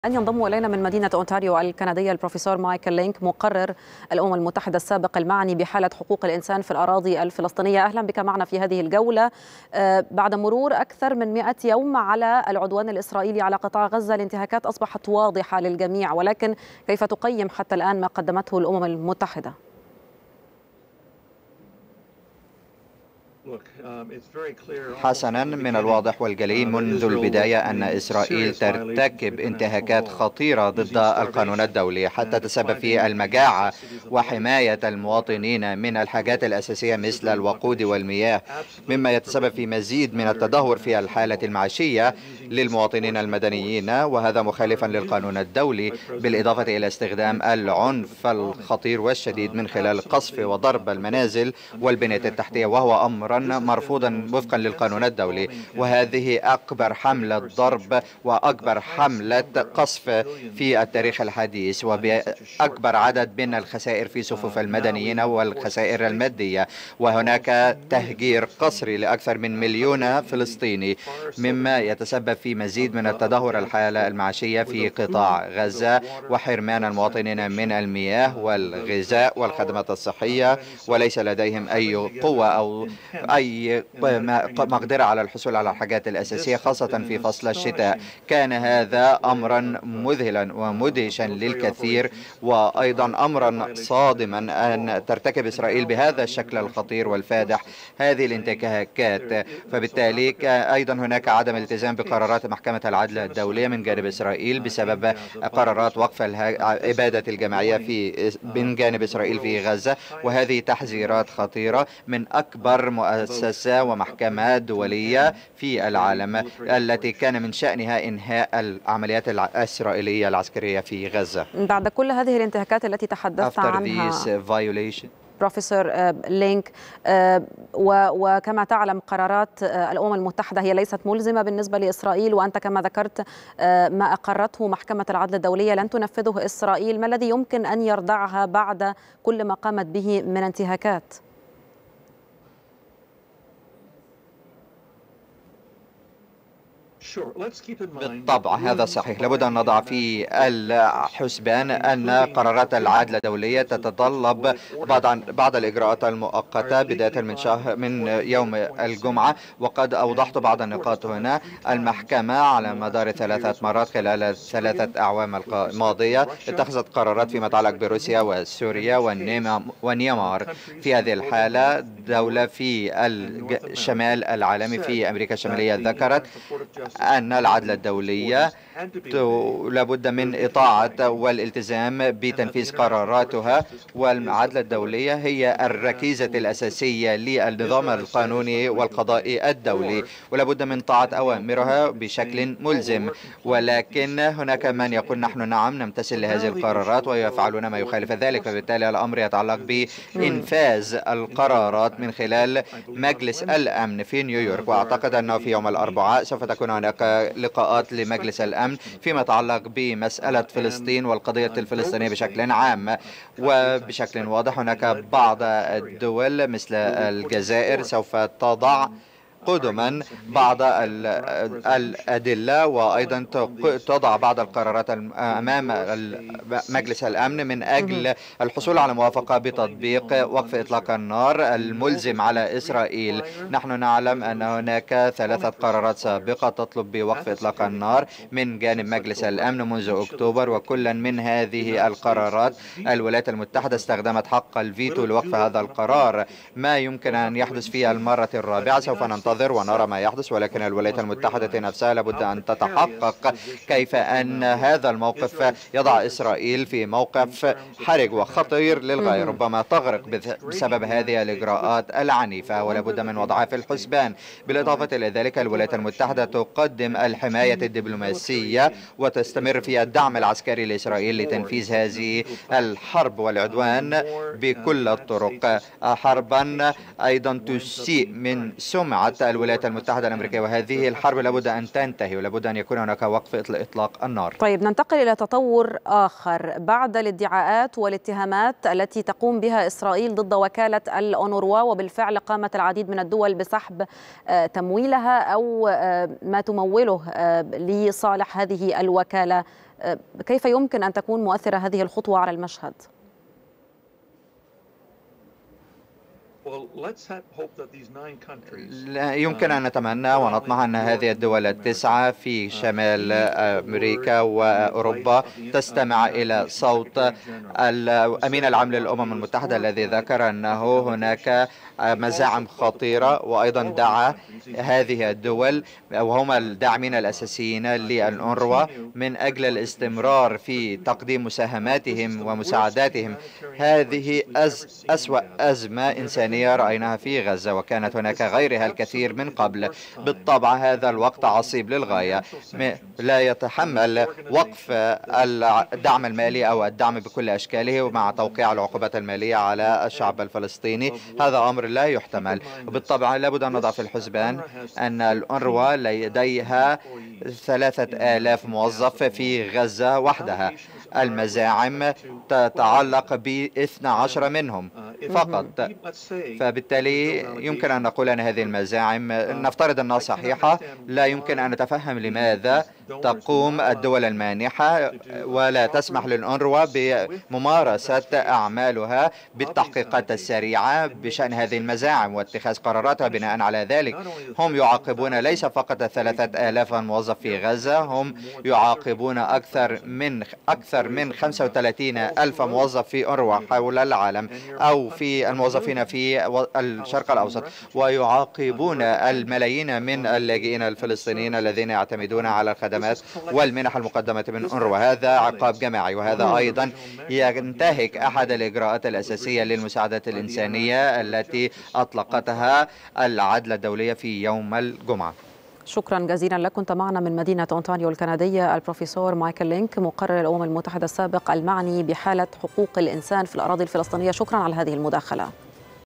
أن ينضم إلينا من مدينة أونتاريو الكندية البروفيسور مايكل لينك، مقرر الأمم المتحدة السابق المعني بحالة حقوق الإنسان في الأراضي الفلسطينية. أهلا بك معنا في هذه الجولة بعد مرور أكثر من 100 يوم على العدوان الإسرائيلي على قطاع غزة. الانتهاكات أصبحت واضحة للجميع، ولكن كيف تقيم حتى الآن ما قدمته الأمم المتحدة؟ حسنا، من الواضح والجلي منذ البداية أن إسرائيل ترتكب انتهاكات خطيرة ضد القانون الدولي حتى تسبب في المجاعة وحماية المواطنين من الحاجات الأساسية مثل الوقود والمياه، مما يتسبب في مزيد من التدهور في الحالة المعيشية للمواطنين المدنيين، وهذا مخالفا للقانون الدولي، بالإضافة إلى استخدام العنف الخطير والشديد من خلال قصف وضرب المنازل والبنية التحتية، وهو أمر مرفوضا وفقا للقانون الدولي. وهذه أكبر حملة ضرب وأكبر حملة قصف في التاريخ الحديث، وبأكبر عدد من الخسائر في صفوف المدنيين والخسائر المادية. وهناك تهجير قسري لأكثر من 1,000,000 فلسطيني، مما يتسبب في مزيد من التدهور الحالة المعيشية في قطاع غزة، وحرمان المواطنين من المياه والغذاء والخدمات الصحية، وليس لديهم أي قوة أو أي مقدرة على الحصول على الحاجات الأساسية، خاصة في فصل الشتاء. كان هذا أمرا مذهلا ومدهشا للكثير، وأيضا أمرا صادما أن ترتكب إسرائيل بهذا الشكل الخطير والفادح هذه الانتهاكات. فبالتالي أيضا هناك عدم التزام بقرارات محكمة العدل الدولية من جانب إسرائيل بسبب قرارات وقف إبادة الجماعية من جانب إسرائيل في غزة، وهذه تحذيرات خطيرة من أكبر مؤسسة ومحكمة دولية في العالم التي كان من شأنها إنهاء العمليات الإسرائيلية العسكرية في غزة. بعد كل هذه الانتهاكات التي تحدثت عنها بروفيسور لينك، وكما تعلم قرارات الأمم المتحدة هي ليست ملزمة بالنسبة لإسرائيل، وأنت كما ذكرت ما أقرته محكمة العدل الدولية لن تنفذه إسرائيل. ما الذي يمكن أن يردعها بعد كل ما قامت به من انتهاكات؟ بالطبع هذا صحيح. لابد أن نضع في الحسبان أن قرارات العدل الدولية تتطلب بعض الإجراءات المؤقتة بداية من يوم الجمعة، وقد أوضحت بعض النقاط هنا. المحكمة على مدار 3 مرات خلال 3 أعوام الماضية اتخذت قرارات فيما يتعلق بروسيا وسوريا ونيمار. في هذه الحالة دولة في الشمال العالمي في أمريكا الشمالية ذكرت أن العدل الدولية لابد من إطاعة والالتزام بتنفيذ قراراتها، والعدل الدولية هي الركيزة الأساسية للنظام القانوني والقضائي الدولي، ولابد من طاعة أوامرها بشكل ملزم. ولكن هناك من يقول نحن نعم نمتثل لهذه القرارات ويفعلون ما يخالف ذلك، فبالتالي الأمر يتعلق بإنفاذ القرارات من خلال مجلس الأمن في نيويورك. وأعتقد أنه في يوم الأربعاء سوف تكون هناك لقاءات لمجلس الأمن فيما يتعلق بمسألة فلسطين والقضية الفلسطينية بشكل عام. وبشكل واضح هناك بعض الدول مثل الجزائر سوف تضع قدما بعض الأدلة، وأيضا تضع بعض القرارات أمام مجلس الأمن من أجل الحصول على موافقة بتطبيق وقف إطلاق النار الملزم على إسرائيل. نحن نعلم أن هناك 3 قرارات سابقة تطلب بوقف إطلاق النار من جانب مجلس الأمن منذ أكتوبر، وكلا من هذه القرارات الولايات المتحدة استخدمت حق الفيتو لوقف هذا القرار. ما يمكن أن يحدث في المرة الرابعة سوف ننتظر ونرى ما يحدث، ولكن الولايات المتحدة نفسها لابد أن تتحقق كيف أن هذا الموقف يضع إسرائيل في موقف حرج وخطير للغاية، ربما تغرق بسبب هذه الإجراءات العنيفة، ولابد من وضعها في الحسبان. بالإضافة إلى ذلك الولايات المتحدة تقدم الحماية الدبلوماسية وتستمر في الدعم العسكري لإسرائيل لتنفيذ هذه الحرب والعدوان بكل الطرق، حربا أيضا تسيء من سمعة الولايات المتحدة الأمريكية، وهذه الحرب لابد أن تنتهي ولابد أن يكون هناك وقف إطلاق النار. طيب، ننتقل إلى تطور آخر بعد الادعاءات والاتهامات التي تقوم بها إسرائيل ضد وكالة الأونروا، وبالفعل قامت العديد من الدول بسحب تمويلها أو ما تموله لصالح هذه الوكالة. كيف يمكن أن تكون مؤثرة هذه الخطوة على المشهد؟ يمكن أن نتمنى ونطمح أن هذه الدول التسعة في شمال أمريكا وأوروبا تستمع إلى صوت الأمين العام للأمم المتحدة الذي ذكر أنه هناك مزاعم خطيرة، وأيضا دعا هذه الدول وهم الداعمين الأساسيين للأونروا من أجل الاستمرار في تقديم مساهماتهم ومساعداتهم. هذه أسوأ أزمة إنسانية رأيناها في غزة، وكانت هناك غيرها الكثير من قبل. بالطبع هذا الوقت عصيب للغاية، لا يتحمل وقف الدعم المالي أو الدعم بكل أشكاله ومع توقيع العقوبات المالية على الشعب الفلسطيني. هذا أمر لا يحتمل. بالطبع لابد أن نضع في الحسبان أن الأونروا لديها 3000 موظف في غزة وحدها. المزاعم تتعلق ب12 منهم فقط، فبالتالي يمكن أن نقول أن هذه المزاعم نفترض أنها صحيحة. لا يمكن أن نتفهم لماذا تقوم الدول المانحة ولا تسمح للأونروا بممارسة أعمالها بالتحقيقات السريعة بشأن هذه المزاعم واتخاذ قراراتها بناء على ذلك. هم يعاقبون ليس فقط 3000 موظف في غزة، هم يعاقبون أكثر من 35,000 موظف في أونروا حول العالم أو في الموظفين في الشرق الأوسط، ويعاقبون الملايين من اللاجئين الفلسطينيين الذين يعتمدون على الخدمات والمنح المقدمة من أونروا. هذا عقاب جماعي، وهذا أيضا ينتهك أحد الإجراءات الأساسية للمساعدات الإنسانية التي أطلقتها العدل الدولية في يوم الجمعة. شكرا جزيلا لك. كنت معنا من مدينة أونتاريو الكندية البروفيسور مايكل لينك، مقرر الأمم المتحدة السابق المعني بحالة حقوق الإنسان في الأراضي الفلسطينية. شكرا على هذه المداخلة.